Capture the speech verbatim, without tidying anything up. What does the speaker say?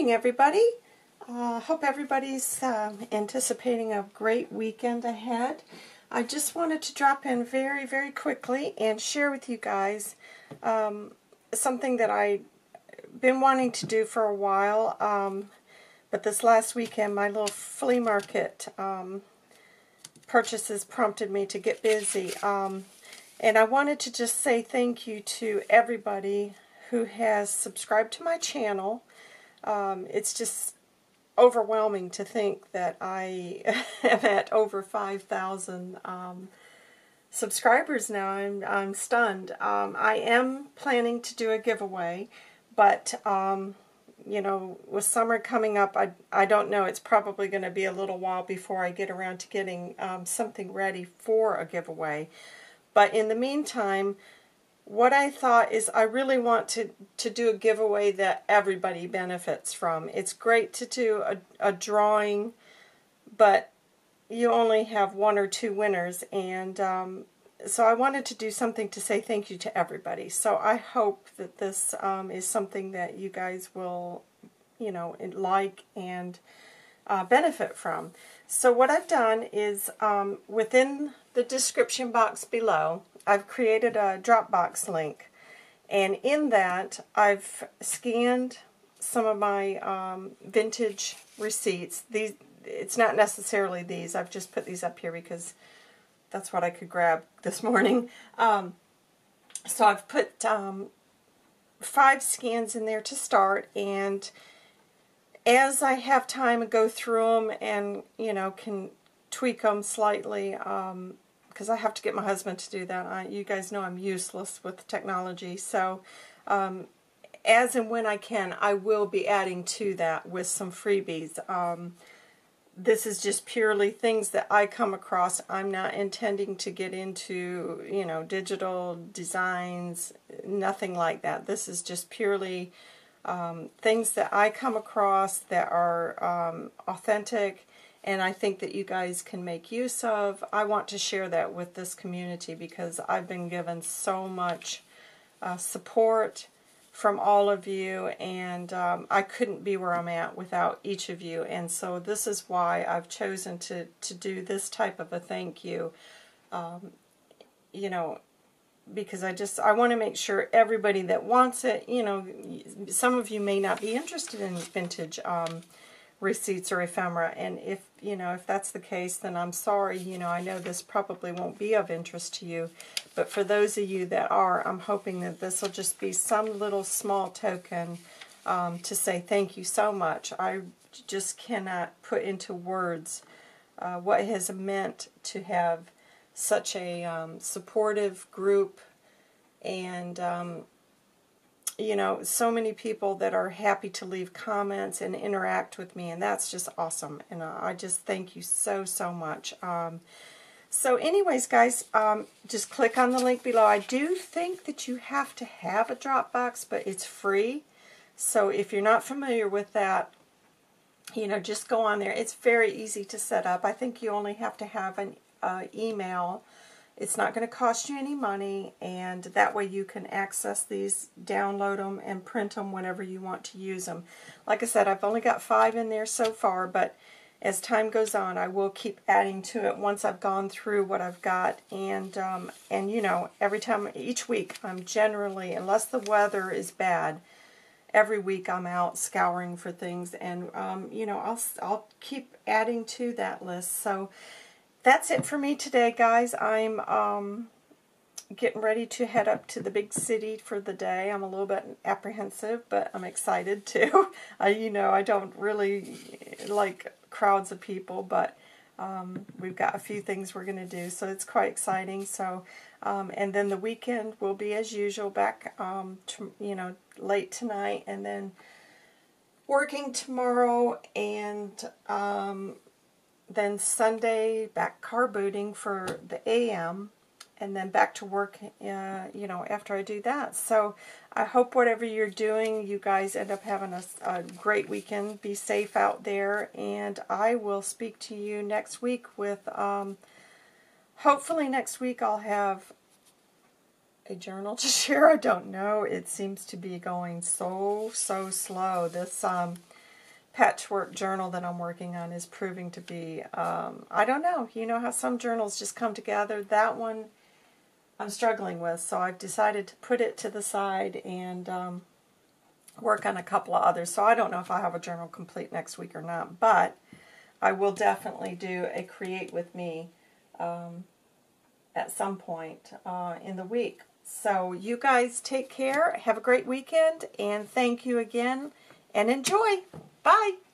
morning, everybody. Uh, hope everybody's uh, anticipating a great weekend ahead. I just wanted to drop in very, very quickly and share with you guys um, something that I've been wanting to do for a while. Um, but this last weekend, my little flea market um, purchases prompted me to get busy. Um, and I wanted to just say thank you to everybody who has subscribed to my channel. Um, it's just overwhelming to think that I am at over five thousand um, subscribers now. I'm, I'm stunned. Um, I am planning to do a giveaway, but um, you know, with summer coming up, I, I don't know. It's probably going to be a little while before I get around to getting um, something ready for a giveaway. But in the meantime, what I thought is I really want to, to do a giveaway that everybody benefits from. It's great to do a, a drawing, but you only have one or two winners. And um, so I wanted to do something to say thank you to everybody. So I hope that this um, is something that you guys will, you know, like and uh, benefit from. So what I've done is um, within the description box below, I've created a Dropbox link, and in that I've scanned some of my um, vintage receipts. These, it's not necessarily these. I've just put these up here because that's what I could grab this morning. Um, so I've put um, five scans in there to start, and as I have time to go through them and, you know, can tweak them slightly, um, because I have to get my husband to do that. I, you guys know I'm useless with technology, so um, as and when I can, I will be adding to that with some freebies. Um, this is just purely things that I come across. I'm not intending to get into, you know, digital designs, nothing like that. This is just purely um, things that I come across that are um, authentic, and I think that you guys can make use of. I want to share that with this community because I've been given so much uh, support from all of you, and um, I couldn't be where I'm at without each of you. And so this is why I've chosen to, to do this type of a thank you, um, you know, because I just, I want to make sure everybody that wants it, you know, some of you may not be interested in vintage um, receipts or ephemera, and if you know if that's the case, then I'm sorry. You know, I know this probably won't be of interest to you, but for those of you that are, I'm hoping that this will just be some little small token um, to say thank you so much. I just cannot put into words uh, what it has meant to have such a um, supportive group, and um, you know, so many people that are happy to leave comments and interact with me, and that's just awesome. And uh, I just thank you so, so much. Um, so anyways, guys, um, just click on the link below. I do think that you have to have a Dropbox, but it's free. So if you're not familiar with that, you know, just go on there. It's very easy to set up. I think you only have to have an uh, email. It's not going to cost you any money, and that way you can access these, download them, and print them whenever you want to use them. Like I said, I've only got five in there so far, but as time goes on, I will keep adding to it once I've gone through what I've got. And, um, and you know, every time, each week, I'm generally, unless the weather is bad, every week I'm out scouring for things, and, um, you know, I'll, I'll keep adding to that list. So that's it for me today, guys. I'm um, getting ready to head up to the big city for the day. I'm a little bit apprehensive, but I'm excited too. I, you know, I don't really like crowds of people, but um, we've got a few things we're going to do, so it's quite exciting. So, um, and then the weekend will be as usual, back, um, to, you know, late tonight, and then working tomorrow, and um, then Sunday, back car booting for the A M, and then back to work, uh, you know, after I do that. So I hope whatever you're doing, you guys end up having a, a great weekend. Be safe out there, and I will speak to you next week with, um, hopefully next week I'll have a journal to share. I don't know. It seems to be going so, so slow. This, um, patchwork journal that I'm working on is proving to be, um, I don't know, you know how some journals just come together. That one I'm struggling with, so I've decided to put it to the side and um, work on a couple of others. So I don't know if I'll have a journal complete next week or not, but I will definitely do a Create With Me um, at some point uh, in the week. So you guys take care, have a great weekend, and thank you again, and enjoy. Bye.